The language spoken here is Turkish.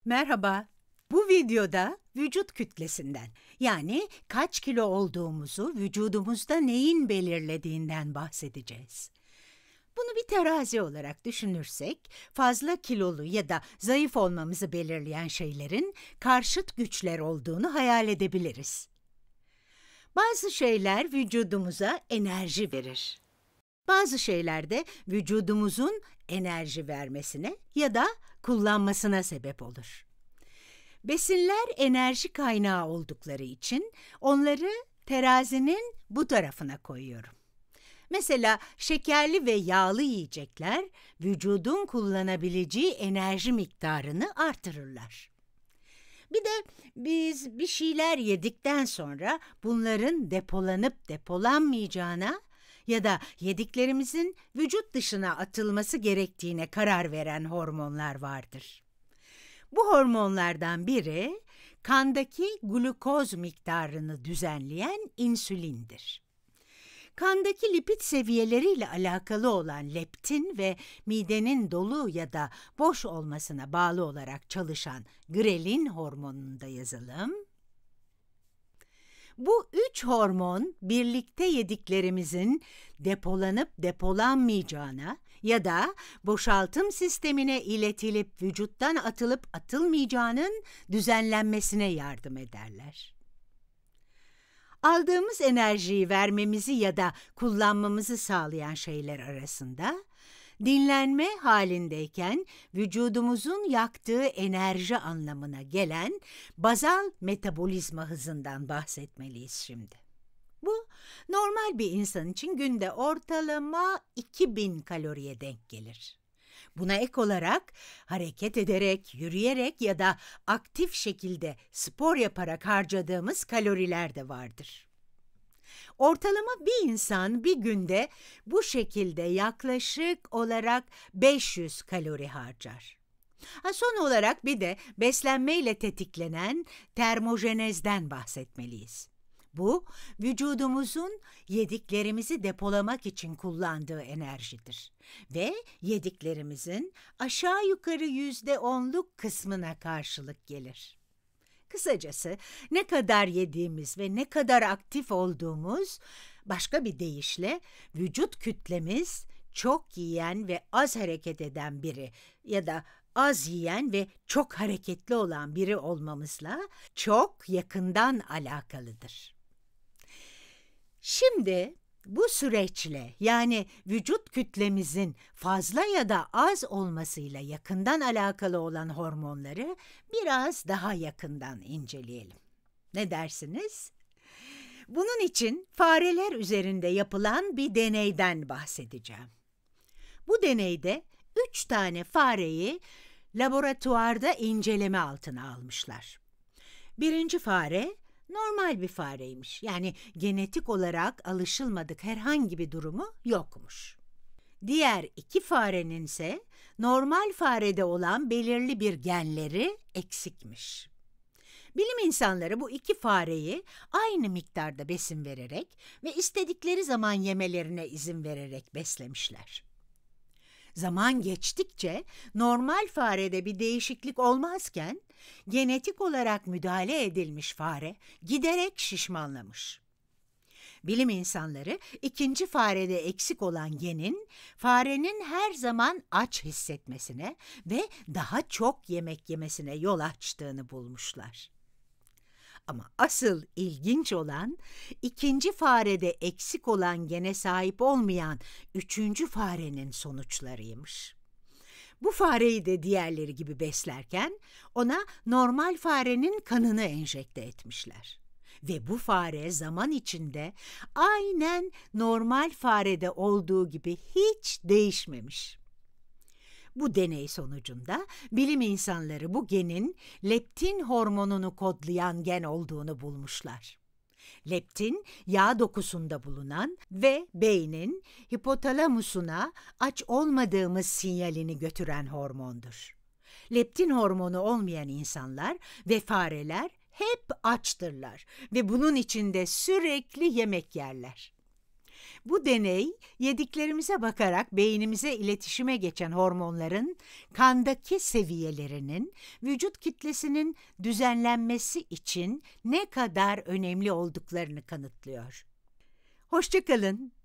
Merhaba. Bu videoda vücut kütlesinden, yani kaç kilo olduğumuzu vücudumuzda neyin belirlediğinden bahsedeceğiz. Bunu bir terazi olarak düşünürsek, fazla kilolu ya da zayıf olmamızı belirleyen şeylerin karşıt güçler olduğunu hayal edebiliriz. Bazı şeyler vücudumuza enerji verir. Bazı şeyler de vücudumuzun enerji vermesine ya da kullanmasına sebep olur. Besinler enerji kaynağı oldukları için onları terazinin bu tarafına koyuyorum. Mesela şekerli ve yağlı yiyecekler vücudun kullanabileceği enerji miktarını artırırlar. Bir de biz bir şeyler yedikten sonra bunların depolanıp depolanmayacağına ya da yediklerimizin vücut dışına atılması gerektiğine karar veren hormonlar vardır. Bu hormonlardan biri kandaki glukoz miktarını düzenleyen insülindir. Kandaki lipid seviyeleriyle alakalı olan leptin ve midenin dolu ya da boş olmasına bağlı olarak çalışan grelin hormonunu da yazalım. Bu üç hormon birlikte yediklerimizin depolanıp depolanmayacağına ya da boşaltım sistemine iletilip vücuttan atılıp atılmayacağının düzenlenmesine yardım ederler. Aldığımız enerjiyi vermemizi ya da kullanmamızı sağlayan şeyler arasında dinlenme halindeyken vücudumuzun yaktığı enerji anlamına gelen bazal metabolizma hızından bahsetmeliyiz şimdi. Bu, normal bir insan için günde ortalama 2000 kaloriye denk gelir. Buna ek olarak hareket ederek, yürüyerek ya da aktif şekilde spor yaparak harcadığımız kaloriler de vardır. Ortalama bir insan bir günde bu şekilde yaklaşık olarak 500 kalori harcar. Son olarak bir de beslenmeyle tetiklenen termojenezden bahsetmeliyiz. Bu, vücudumuzun yediklerimizi depolamak için kullandığı enerjidir ve yediklerimizin aşağı yukarı %10'luk kısmına karşılık gelir. Kısacası ne kadar yediğimiz ve ne kadar aktif olduğumuz, başka bir deyişle vücut kütlemiz çok yiyen ve az hareket eden biri ya da az yiyen ve çok hareketli olan biri olmamızla çok yakından alakalıdır. Şimdi bu süreçle, yani vücut kütlemizin fazla ya da az olmasıyla yakından alakalı olan hormonları biraz daha yakından inceleyelim. Ne dersiniz? Bunun için fareler üzerinde yapılan bir deneyden bahsedeceğim. Bu deneyde 3 tane fareyi laboratuvarda inceleme altına almışlar. Birinci fare normal bir fareymiş. Yani genetik olarak alışılmadık herhangi bir durumu yokmuş. Diğer 2 farenin ise normal farede olan belirli bir genleri eksikmiş. Bilim insanları bu 2 fareyi aynı miktarda besin vererek ve istedikleri zaman yemelerine izin vererek beslemişler. Zaman geçtikçe normal farede bir değişiklik olmazken genetik olarak müdahale edilmiş fare giderek şişmanlamış. Bilim insanları ikinci farede eksik olan genin farenin her zaman aç hissetmesine ve daha çok yemek yemesine yol açtığını bulmuşlar. Ama asıl ilginç olan ikinci farede eksik olan gene sahip olmayan üçüncü farenin sonuçlarıymış. Bu fareyi de diğerleri gibi beslerken ona normal farenin kanını enjekte etmişler. Ve bu fare zaman içinde aynen normal farede olduğu gibi hiç değişmemiş. Bu deney sonucunda bilim insanları bu genin leptin hormonunu kodlayan gen olduğunu bulmuşlar. Leptin, yağ dokusunda bulunan ve beynin hipotalamusuna aç olmadığımız sinyalini götüren hormondur. Leptin hormonu olmayan insanlar ve fareler hep açtırlar ve bunun için de sürekli yemek yerler. Bu deney, yediklerimize bakarak beynimize iletişime geçen hormonların kandaki seviyelerinin vücut kütlesinin düzenlenmesi için ne kadar önemli olduklarını kanıtlıyor. Hoşça kalın.